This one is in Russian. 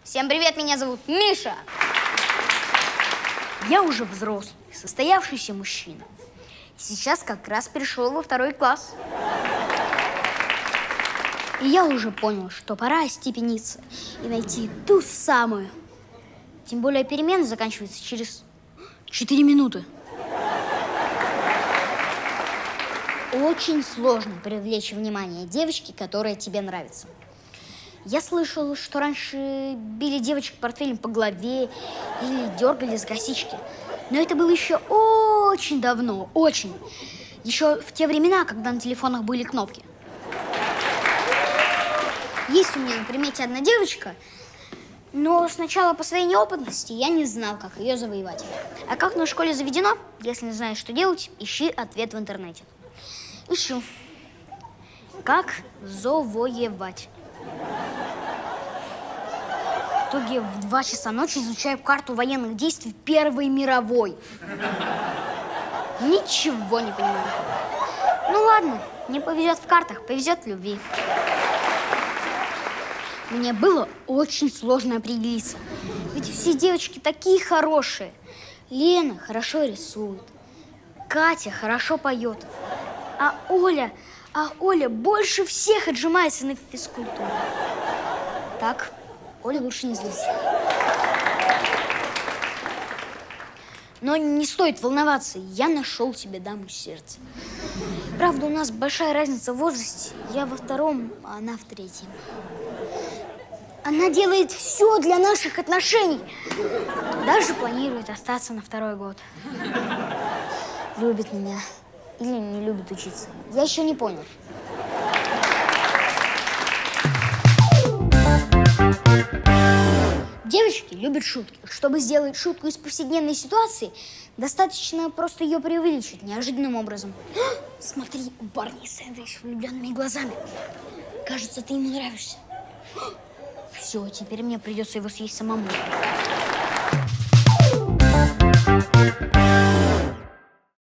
Всем привет, меня зовут Миша. Я уже взрослый, состоявшийся мужчина. Сейчас как раз перешел во 2 класс. И я уже понял, что пора остепениться и найти ту самую. Тем более перемена заканчивается через 4 минуты. Очень сложно привлечь внимание девочки, которая тебе нравится. Я слышал, что раньше били девочек портфелем по голове или дергали за косички. Но это было еще очень давно, очень. Еще в те времена, когда на телефонах были кнопки. Есть у меня на примете одна девочка, но сначала по своей неопытности я не знал, как ее завоевать. А как в нашей школе заведено, если не знаешь, что делать, ищи ответ в интернете. Ищу. Как завоевать. В итоге в 2 часа ночи изучаю карту военных действий Первой мировой. Ничего не понимаю. Ну ладно, не повезет в картах, повезет в любви. Мне было очень сложно определиться. Ведь все девочки такие хорошие. Лена хорошо рисует. Катя хорошо поет. А Оля больше всех отжимается на физкультуру. Так, Оля, лучше не злись. Но не стоит волноваться, я нашел себе даму сердца. Правда, у нас большая разница в возрасте. Я во 2-м, а она в 3-м. Она делает все для наших отношений. Даже планирует остаться на 2-й год. Любит меня или не любит учиться. Я еще не понял. Девочки любят шутки. Чтобы сделать шутку из повседневной ситуации, достаточно просто ее преувеличить неожиданным образом. Смотри, у парня сэндвич с влюбленными глазами. Кажется, ты ему нравишься. Все, теперь мне придется его съесть самому.